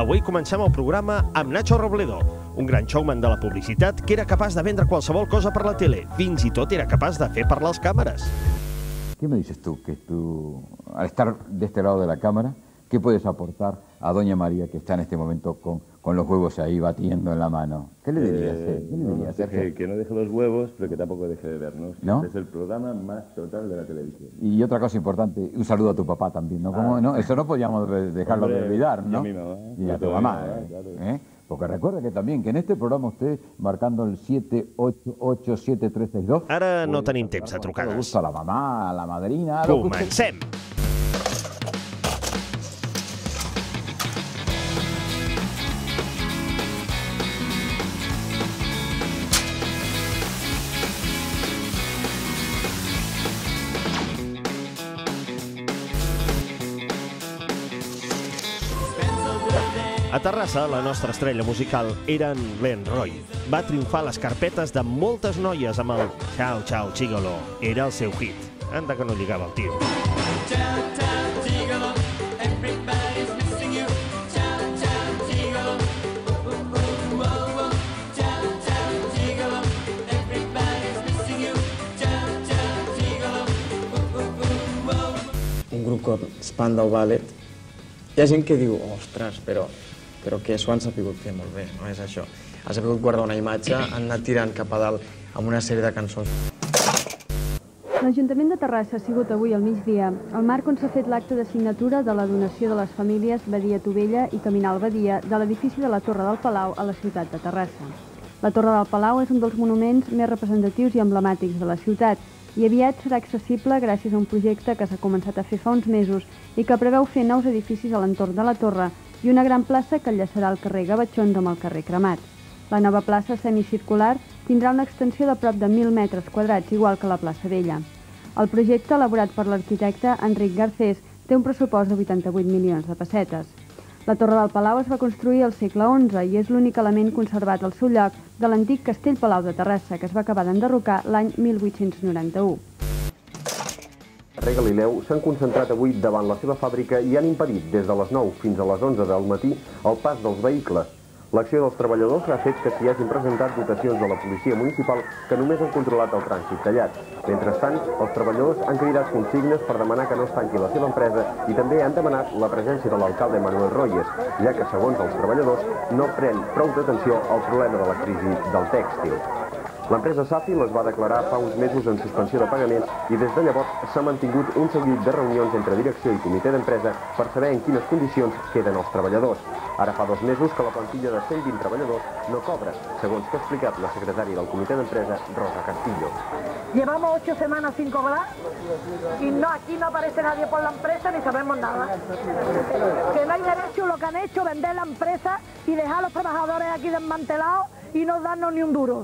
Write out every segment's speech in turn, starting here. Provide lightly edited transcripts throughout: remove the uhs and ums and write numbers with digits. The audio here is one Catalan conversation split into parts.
Avui comencem el programa amb Nacho Robledo, un gran showman de la publicitat que era capaç de vendre qualsevol cosa per la tele, fins i tot era capaç de fer parlar les càmeres. ¿Qué me dices tú? Que tú, al estar de este lado de la cámara, ¿qué puedes aportar a Doña María, que está en este momento con los huevos ahí batiendo en la mano? ¿Qué le dirías? ¿Qué le dirías, Sergio? Que no deje los huevos, pero que tampoco deje de vernos. ¿No? Este es el programa más total de la televisión. Y otra cosa importante, un saludo a tu papá también, ¿no? ¿Cómo, no? Eso no podíamos dejarlo de olvidar, ¿no? Y a mi mamá. Y a tu mamá, claro. Porque recuerda que también, que en este programa usted, marcando el 7887362... Ara no tenim temps de trucades. A la mamá, a la madrina... Comencem! A Terrassa, la nostra estrella musical era en Glenn Roy. Va triomfar a les carpetes de moltes noies amb el Ciao Ciao Gigolo. Era el seu hit. Anda que no lligava el tio. Un grup com Spandau Ballet, hi ha gent que diu, ostres, però que s'ho han sabut fer molt bé, no és això. Han sabut guardar una imatge, han anat tirant cap a dalt amb una sèrie de cançons. L'Ajuntament de Terrassa ha sigut avui al migdia el marc on s'ha fet l'acte de signatura de la donació de les famílies Badia Tovella i Caminal Badia de l'edifici de la Torre del Palau a la ciutat de Terrassa. La Torre del Palau és un dels monuments més representatius i emblemàtics de la ciutat i aviat serà accessible gràcies a un projecte que s'ha començat a fer fa uns mesos i que preveu fer nous edificis a l'entorn de la torre i una gran plaça que enllaçarà el carrer Gavatxons amb el carrer Cremat. La nova plaça semicircular tindrà una extensió de prop de 1.000 metres quadrats, igual que la plaça Vella. El projecte, elaborat per l'arquitecte Enric Garcés, té un pressupost de 88 milions de pessetes. La Torre del Palau es va construir al segle XI i és l'únic element conservat al seu lloc de l'antic Castell Palau de Terrassa, que es va acabar d'enderrocar l'any 1891. Carrer Galileu s'han concentrat avui davant la seva fàbrica i han impedit des de les 9 fins a les 11 del matí el pas dels vehicles. L'acció dels treballadors ha fet que s'hi hagin presentat dotacions de la policia municipal que només han controlat el trànsit tallat. Mentrestant, els treballadors han cridat consignes per demanar que no es tanqui la seva empresa i també han demanat la presència de l'alcalde Manuel Royes, ja que, segons els treballadors, no pren prou d'atenció al problema de la crisi del tèxtil. L'empresa Safi les va declarar fa uns mesos en suspensió de pagaments i des de llavors s'ha mantingut un seguit de reunions entre direcció i comitè d'empresa per saber en quines condicions queden els treballadors. Ara fa 2 mesos que la plantilla de 120 treballadors no cobra, segons que ha explicat la secretària del comitè d'empresa, Rosa Castillo. Llevamos 8 semanas sin cobrar y aquí no aparece nadie por la empresa ni sabemos nada. Que no hay derecho lo que han hecho, vender la empresa y dejar a los trabajadores aquí desmantelados y no darnos ni un duro.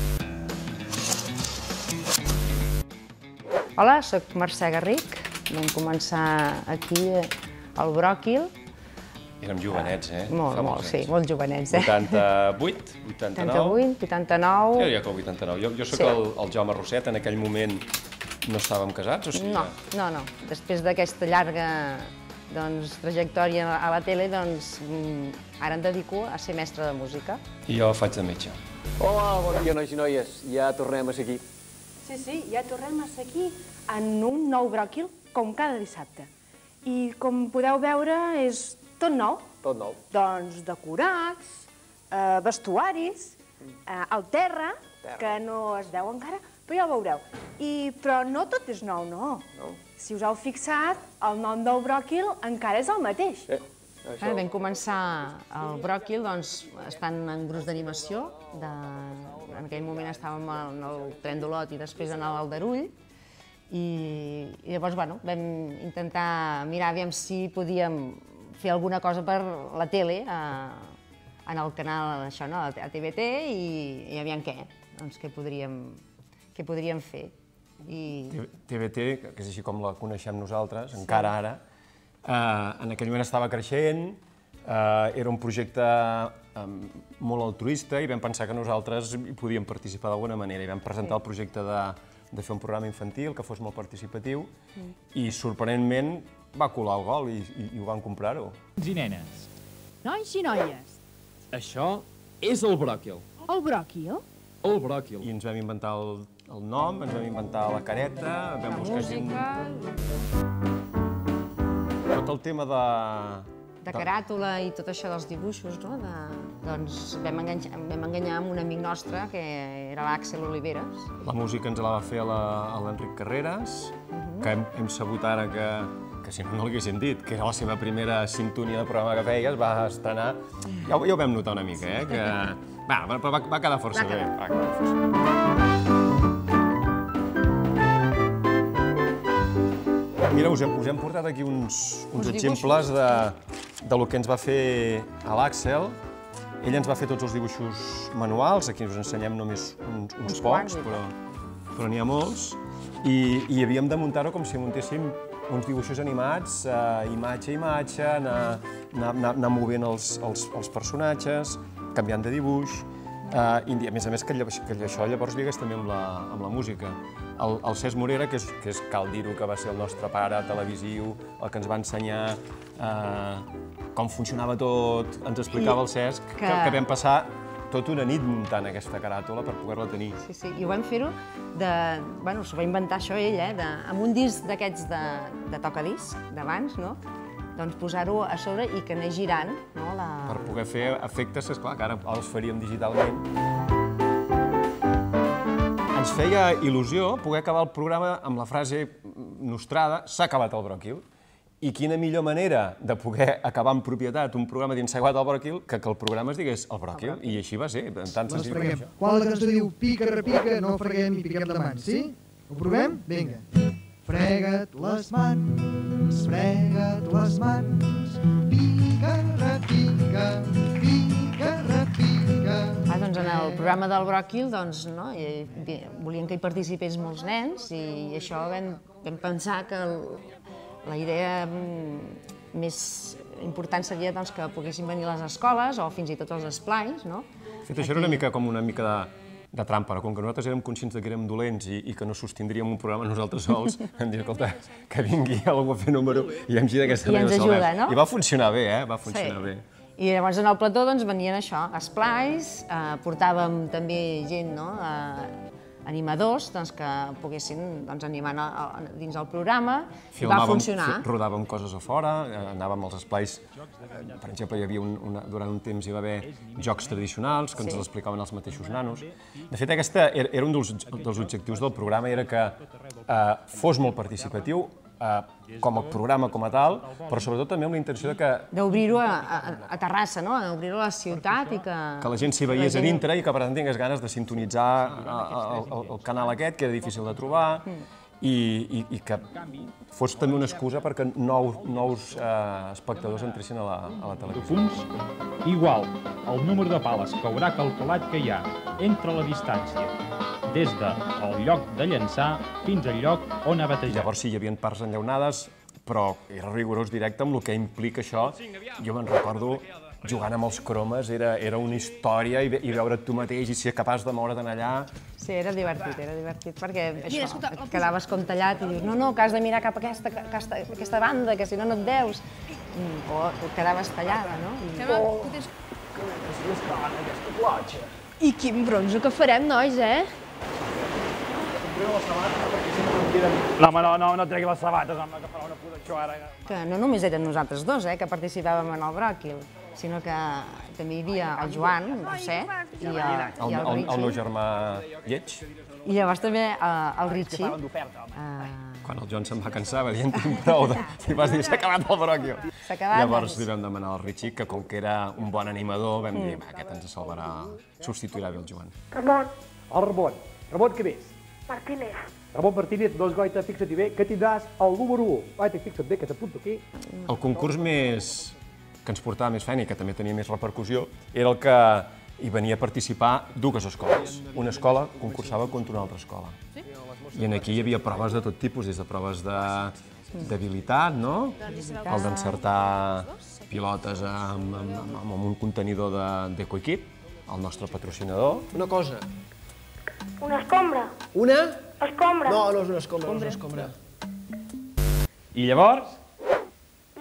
Hola, soc Mercè Garric. Vam començar aquí al Bròquil. Érem jovenets, Molt, sí, molt jovenets, 88, 89... 88, 89... Jo diria que el 89. Jo soc el Jaume Rosset, en aquell moment no estàvem casats, o sigui... No. Després d'aquesta llarga trajectòria a la tele, ara em dedico a ser mestre de música. I jo faig de metge. Hola, bon dia, nois i noies. Ja tornem a ser aquí. Sí, ja tornem a ser aquí en un nou bròquil, com cada dissabte. I com podeu veure, és tot nou. Tot nou. Doncs decorats, vestuaris, el terra, que no es veu encara, però ja ho veureu. Però no tot és nou, no. Si us heu fixat, el nom del bròquil encara és el mateix. Vam començar el bròquil estant en grups d'animació. En aquell moment estàvem en el Tren d'Olot i després en l'Aldarull. I llavors vam intentar mirar aviam si podíem fer alguna cosa per la tele en el canal a TVT i aviam què podríem fer. TVT, que és així com la coneixem nosaltres, encara ara, en aquell moment estava creixent, era un projecte molt altruista i vam pensar que nosaltres hi podíem participar d'alguna manera i vam presentar el projecte de fer un programa infantil que fos molt participatiu i sorprenentment va colar el gol i ho van comprar-ho. Nens i nenes, Nois i noies, Això és el bròquil. el bròquil? El bròquil. I ens vam inventar el nom, ens vam inventar la careta, vam buscar gent... Tot el tema de caràtula i tot això dels dibuixos, no? Doncs vam enganyar amb un amic nostre, que era l'Àxel Oliveres. La música ens la va fer l'Enric Carreras, que hem sabut ara que si no l'haguessin dit, que era la seva primera sintonia de programa que feia, es va estrenar... Ja ho vam notar una mica, que... Però va quedar força bé. Mira, us hem portat aquí uns exemples de lo que ens va fer l'Àxel. Ell ens va fer tots els dibuixos manuals, aquí us ensenyem només uns pocs, però n'hi ha molts. I havíem de muntar-ho com si muntéssim uns dibuixos animats, imatge a imatge, anar movent els personatges, canviant de dibuix, i a més que això llavors lligués també amb la música. El Cesc Morera, que és, cal dir-ho, que va ser el nostre pare televisiu, el que ens va ensenyar com funcionava tot, ens explicava el Cesc, que vam passar tota una nit muntant aquesta caràtula per poder-la tenir. Sí, i ho vam fer-ho bueno, s'ho va inventar això ell, amb un disc d'aquests de tocadisc, d'abans, no? Doncs posar-ho a sobre i que anés girant, no? Per poder fer efectes, esclar, que ara els faríem digitalment. Ens feia il·lusió poder acabar el programa amb la frase nostrada, s'ha acabat el bròquil. I quina millor manera de poder acabar en propietat un programa dins s'ha acabat el bròquil que el programa es digués el bròquil, i així va ser, tan senzill com això. Quan la cançó diu pica, repica, no freguem i piquem de mans, sí? Ho provem? Vinga. Frega't les mans, pica, repica, pica, repica. Doncs en el programa del bròquil volien que hi participés molts nens i això vam pensar que la idea més important seria que poguessin venir a les escoles o fins i tot als esplais, no? De fet, això era una mica de trampa, com que nosaltres érem conscients que érem dolents i que no sostindríem un programa nosaltres sols, vam dir, escolta, que vingui algú a fer número i hem girat d'aquesta manera. I ens ajuda, no? I va funcionar bé, va funcionar bé. I llavors en el plató venien això, esplais, portàvem també gent, animadors que poguessin animar dins el programa, i va funcionar. Rodàvem coses a fora, anàvem als esplais, per exemple, durant un temps hi va haver jocs tradicionals que ens els explicaven els mateixos nanos. De fet, aquest era un dels objectius del programa, era que fos molt participatiu, com a programa com a tal, però sobretot també amb la intenció d'obrir-ho a Terrassa, d'obrir-ho a la ciutat i que la gent s'hi veiés a dintre i que per tant tingués ganes de sintonitzar el canal aquest, que era difícil de trobar, i que fos també una excusa perquè nous espectadors entressin a la televisió. Punts igual el número de pales que haurà calculat que hi ha entre la distància des del lloc de llançar fins al lloc on ha batejat. Llavors sí, hi havia parts enllaunades, però era rigorós directe amb el que implica això. Jo me'n recordo jugant amb els cromes, era una història, i veure't tu mateix i ser capaç de moure't allà. Sí, era divertit, perquè això, et quedaves com tallat i dius, no, que has de mirar cap a aquesta banda, que si no et veus. O et quedaves tallada, no? I quin bronzo que farem, nois, No, no tregui les sabates, home, que farà una puta ara. Que no només eren nosaltres dos, que participàvem en el bròquil, sinó que també hi havia el Joan, Roser, i el Richie. El meu germà lleig. I llavors també el Richie. Quan el Joan se'n va cansar, va dir, en tinc prou, i vas dir, s'ha acabat el bròquil. Llavors li vam demanar al Richie que, com que era un bon animador, vam dir, aquest ens salvarà, substituirà bé el Joan. Ramon. El Ramon. Ramon, què més? Martínez. Ramon Martínez, doncs, Goita, fixa't-hi bé, que tindràs el número 1. Goita, fixa't bé, que t'apunto aquí. El concurs que ens portava més feina i que també tenia més repercussió era el que hi venia a participar dues escoles. Una escola concursava contra una altra escola. I aquí hi havia proves de tot tipus, des de proves d'habilitat, no? El d'encertar pilotes amb un contenidor d'EcoEquip, el nostre patrocinador. Una cosa. Una escombra. Una? Escombra. No, no és una escombra, no és una escombra. I llavors? Llavors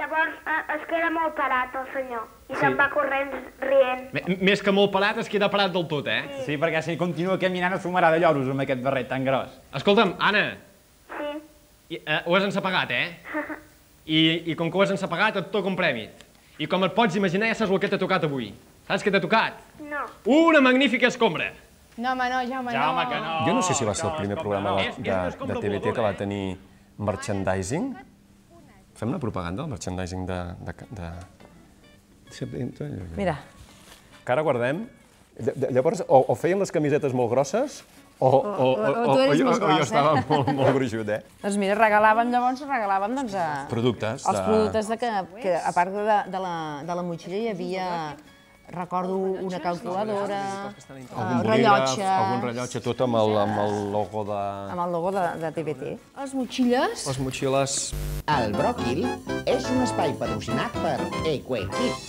Es queda molt parat, el senyor, i se'n va corrent rient. Més que molt parat, es queda parat del tot, eh? Sí, perquè si continua caminant es fumarà de lloros amb aquest barret tan gros. Escolta'm, Anna. Sí. Ho has ensapagat, eh? I com que ho has ensapagat, et toca un premi. I com et pots imaginar, ja saps el que t'ha tocat avui. Saps què t'ha tocat? No. Una magnífica escombra. No, home, no, Jaume, no. Jaume, que no. Jo no sé si va ser el primer programa de TVT que va tenir merchandising. Fem una propaganda del merchandising de... Mira. Que ara guardem. Llavors, o feien les camisetes molt grosses, o jo estava molt gruixut, eh? Doncs mira, regalàvem doncs, productes. Els productes que, a part de la motxilla, hi havia, recordo, una calculadora, rellotge... Algun rellotge, tot amb el logo de... Amb el logo de TVT. Les motxilles? Les motxilles... El bròquil és un espai patrocinat per Equequip.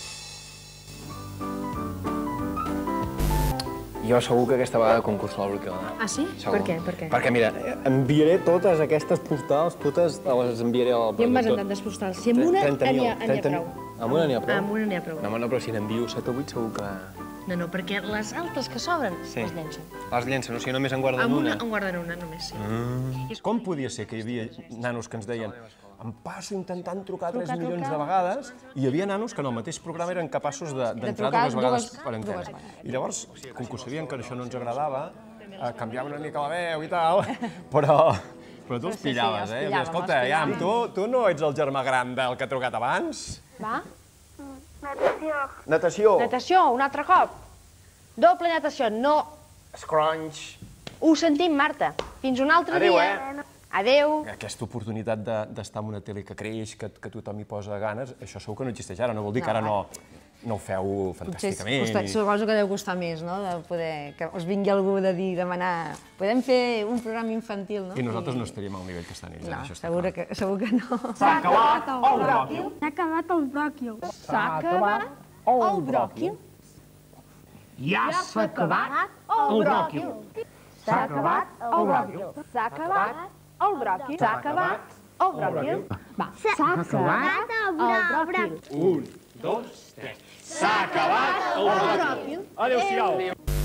Jo segur que aquesta vegada concurso al bròquil. Ah, sí? Per què? Perquè, mira, enviaré totes aquestes postals, totes les enviaré al... I em vas amb tantes postals. Si amb una n'hi ha prou. Amb una n'hi ha prou? Amb una n'hi ha prou. No, però si n'envio 7 o 8 segur que... No, perquè les altres que sobren les llencen. Les llencen, o sigui, només en guarden una? Amb una en guarden una, només, sí. Com podia ser que hi havia nanos que ens deien em passo intentant trucar 3 milions de vegades i hi havia nanos que en el mateix programa eren capaços d'entrar dues vegades per antena. I llavors, com que ho sabien que això no ens agradava, canviaven una mica la veu i tal, però tu els pillaves, eh? Escolta, Iam, tu no ets el germà gran del que ha trucat abans? Va? Natació. Natació. Natació, un altre cop. Doble natació, no... Scrunch. Ho sentim, Marta. Fins un altre dia. Adéu, Adéu. Aquesta oportunitat d'estar en una tele que creix, que tothom hi posa ganes, això segur que no existeix ara. No vol dir que ara no ho feu fantàsticament. Suposo que deu costar més, no?, de poder que us vingui algú de dir, demanar... Podem fer un programa infantil, no? I nosaltres no estaríem al nivell que estan ells. No, segur que no. S'ha acabat el bròquil. S'ha acabat el bròquil. S'ha acabat el bròquil. Ja s'ha acabat el bròquil. S'ha acabat el bròquil. S'ha acabat el bròquil. S'ha acabat el bròquil. Va, s'ha acabat el bròquil. 1, 2, 3. S'ha acabat el bròquil. Adéu-siau.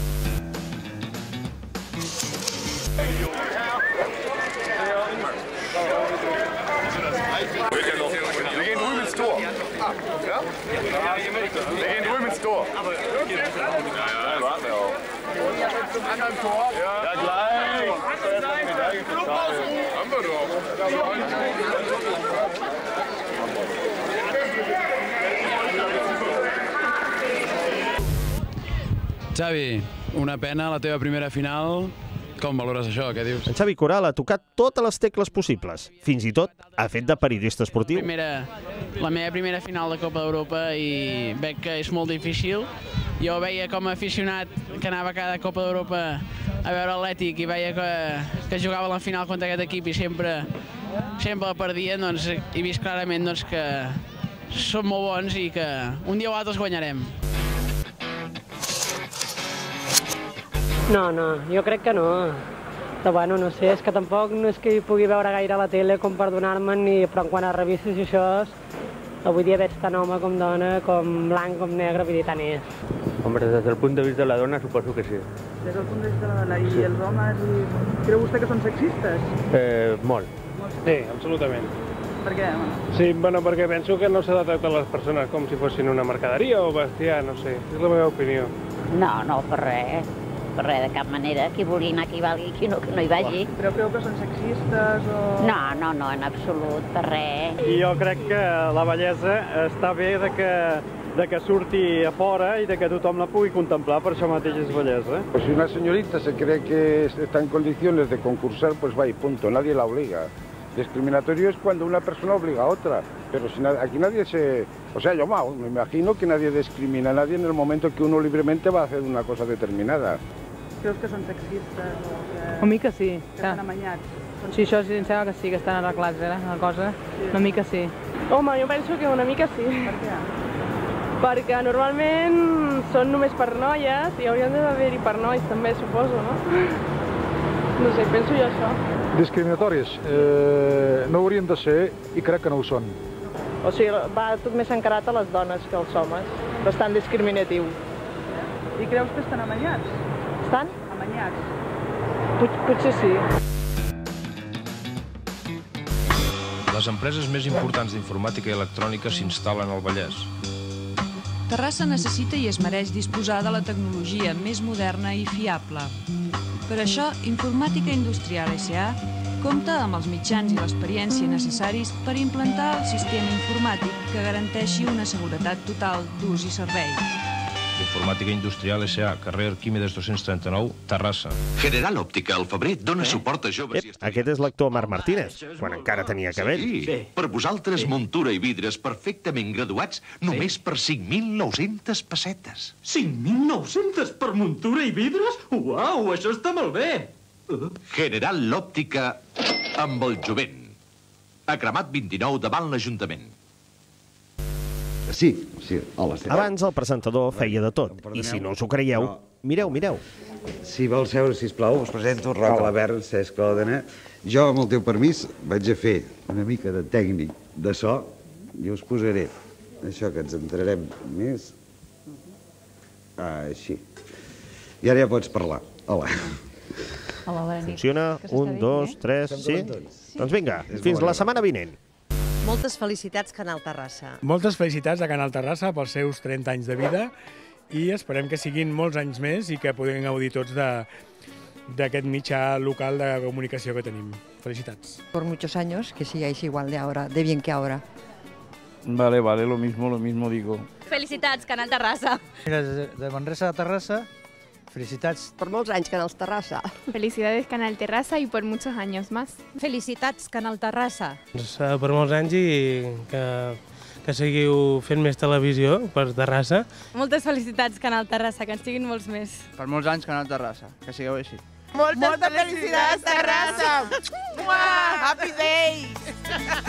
We gehen drüben ins Tor. Ja? Wir gehen drüben ins Tor. Ja, warten wir auch. Zum anderen Tor? Ja, gleich. Haben wir doch. Xavi, una pena la teva primera final. Com valores això? Què dius? En Xavi Coral ha tocat totes les tecles possibles. Fins i tot ha fet de periodista esportiu. La meva primera final de Copa d'Europa i veig que és molt difícil. Jo veia com a aficionat que anava cada Copa d'Europa a veure l'Atlètic i veia que jugava la final contra aquest equip i sempre la perdien, doncs he vist clarament que som molt bons i que un dia o altre els guanyarem. No, jo crec que no. Però bueno, no sé, és que tampoc no és que hi pugui veure gaire a la tele com per donar-me'n, però quan a revistes i això, avui dia veig tant home com dona, com blanc, com negre, vull dir, tant és. Hombre, desde el punto de vista de la dona suposo que sí. Des del punt de vista de la dona i els homes, creu vostè que són sexistes? Molt. Sí, absolutament. Per què? Sí, bueno, perquè penso que no s'ha de tractar les persones com si fossin una mercaderia o bestiar, no sé, és la meva opinió. No, per res. Per res, de cap manera. Qui vulgui anar, qui valgui, qui no, que no hi vagi. Però creu que són sexistes o...? No, en absolut, per res. I jo crec que la bellesa està bé de que surti a fora i de que tothom la pugui contemplar, per això mateix és bellesa. Pues si una señorita se cree que está en condiciones de concursar, pues va y punto, nadie la obliga. Discriminatorio es cuando una persona obliga a otra, pero si aquí nadie se... O sea, yo me imagino que nadie discrimina a nadie en el momento que uno libremente va a hacer una cosa determinada. Creus que són sexistes o que... Una mica sí. Que estan amanyats? Sí, això em sembla que sí, que estan arreglats, la cosa. Una mica sí. Home, jo penso que una mica sí. Per què? Perquè normalment són només per noies i haurien d'haver-hi per nois també, suposo, no? No sé, penso jo això. Discriminatoris no haurien de ser i crec que no ho són. O sigui, va tot més encarat a les dones que als homes. Bastant discriminatiu. I creus que estan amanyats? Estan? Amanyats. Potser sí. Les empreses més importants d'informàtica i electrònica s'instal·len al Vallès. Terrassa necessita i es mereix disposar de la tecnologia més moderna i fiable. Per això, Informàtica Industrial S.A. compta amb els mitjans i l'experiència necessaris per implantar el sistema informàtic que garanteixi una seguretat total d'ús i servei. Informàtica Industrial S.A., carrer Arquímedes 239, Terrassa. General Òptica, al febrer, dona suport a joves i estudiants. Aquest és l'actor Marc Martínez, quan encara tenia cabell. Sí, per vosaltres muntura i vidres perfectament graduats només per 5.900 pessetes. 5.900 per muntura i vidres? Uau, això està molt bé! General Òptica amb el jovent. A Cremat 29 davant l'Ajuntament. Sí, hola. Abans el presentador feia de tot, i si no us ho creieu, mireu. Si vols seure, sisplau, us presento Roc Lavern, Cesc Òdena. Jo, amb el teu permís, vaig a fer una mica de tècnic de so i us posaré això que ens entrarem més. Així. I ara ja pots parlar. Hola. Funciona? 1, 2, 3, sí? Doncs vinga, fins la setmana vinent. Moltes felicitats, Canal Terrassa. Moltes felicitats a Canal Terrassa pels seus 30 anys de vida i esperem que siguin molts anys més i que puguem gaudir tots d'aquest mitjà local de comunicació que tenim. Felicitats. Por muchos años, que sigáis igual de bien que ahora. Vale, lo mismo digo. Felicitats, Canal Terrassa. Mira, de Manresa a Terrassa, felicitats. Per molts anys, Canal Terrassa. Felicidades, Canal Terrassa, y por muchos años más. Felicitats, Canal Terrassa. Per molts anys i que seguiu fent més televisió per Terrassa. Moltes felicitats, Canal Terrassa, que en siguin molts més. Per molts anys, Canal Terrassa, que sigueu així. Moltes felicitats, Terrassa! Happy Days!